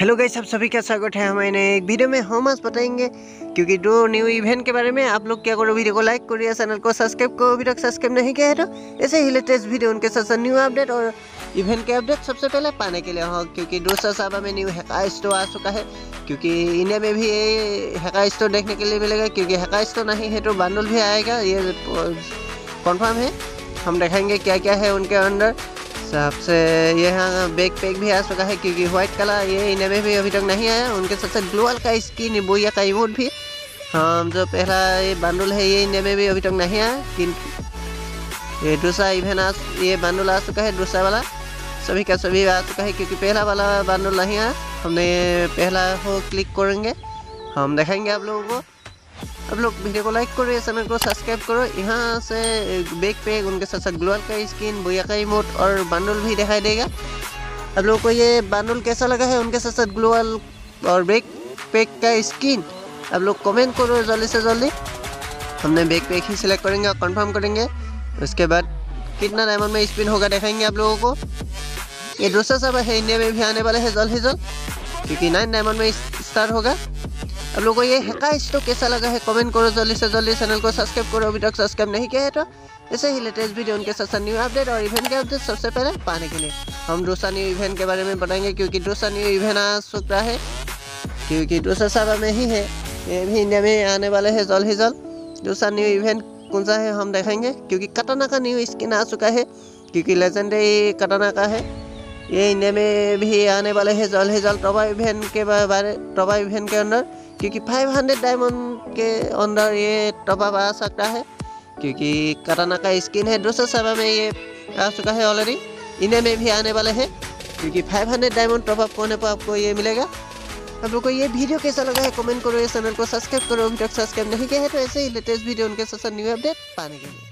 Hello guys, आप सभी का स्वागत है हमारे नए एक वीडियो में। हम आज बताएंगे क्योंकि दो न्यू इवेंट के बारे में। आप लोग क्या करो, वीडियो को लाइक करिए, चैनल को सब्सक्राइब करो अभी तक सब्सक्राइब नहीं किया है तो। ऐसे ही लेटेस्ट वीडियो उनके साथ न्यू अपडेट और इवेंट के अपडेट सबसे पहले पाने के लिए हो। क्योंकि दूसरा साबा में न्यू हैका स्टोर आ चुका है, क्योंकि इंडिया में भी ये हैका स्टोर देखने के लिए मिलेगा। क्योंकि हैका स्टोर नहीं है तो बंडल भी आएगा, ये कन्फर्म है। हम दिखाएंगे क्या क्या है उनके अंदर। सबसे यहाँ बैक पैक भी आ चुका है, क्योंकि व्हाइट कलर ये इंडिया में भी अभी तक नहीं आया। उनके साथ साथ ग्लोअल का स्किन, बोया का इमोट भी हम जो पहला ये बंडल है ये इंडिया में भी अभी तक नहीं आया। किंतु ये दूसरा इवेंट ये बंडल आ चुका है, दूसरा वाला सभी का सभी आ चुका है। क्योंकि पहला वाला बंडल नहीं आया, हमने पहला हो क्लिक करेंगे, हम दिखाएंगे आप लोगों को। आप लोग वीडियो को लाइक करो, चैनल को सब्सक्राइब करो। यहाँ से बैक पैक उनके साथ साथ ग्लोअल का स्किन, बोया का इमोट और बंडल भी दिखाई देगा। आप लोगों को ये बंडल कैसा लगा है, उनके साथ साथ ग्लोअल और बैक पैक का स्किन, आप लोग कमेंट करो जल्दी से जल्दी। हमने बैक पैक ही सिलेक्ट करेंगे और कंफर्म करेंगे। उसके बाद कितना डायमंड में स्पिन होगा दिखाएंगे आप लोगों को। ये दूसरा सब है, इंडिया में भी आने वाला है जल्द ही जल्द, क्योंकि 9 डायमंड में स्टार्ट होगा। आप लोगों को ये हैका स्टोर कैसा लगा है कमेंट करो जल्दी से जल्दी। चैनल को सब्सक्राइब करो अभी तक सब्सक्राइब नहीं किया है तो। ऐसे ही लेटेस्ट वीडियो उनके साथ न्यू अपडेट और इवेंट के अपडेट सबसे पहले पाने के लिए हम दूसरा न्यू इवेंट के बारे में बताएंगे। क्योंकि दूसरा न्यू इवेंट आ चुका है, क्योंकि दूसरा साबा में ही है, ये भी इंडिया में आने वाले है जल्द ही जल्द। दूसरा न्यू इवेंट कौन सा है हम दिखाएंगे। क्योंकि कटाना का न्यू स्किन आ चुका है, क्योंकि लेजेंडरी कटाना का है, ये इंडिया में भी आने वाले हैं जल्द ही जल्द। टॉप इवेंट के अंदर, क्योंकि 500 डायमंड के अंदर ये टॉप अप आ सकता है। क्योंकि कटाना का स्किन है, दूसरा साबा में ये आ चुका है ऑलरेडी, इंडिया में भी आने वाले हैं। क्योंकि 500 डायमंड टॉप अप होने पर आपको ये मिलेगा। आप लोग को ये वीडियो कैसा लगा है कमेंट करो, ये चैनल को सब्सक्राइब करो अभी तक सब्सक्राइब नहीं किया है तो। ऐसे ही लेटेस्ट वीडियो उनके साथ न्यू अपडेट पाने के लिए।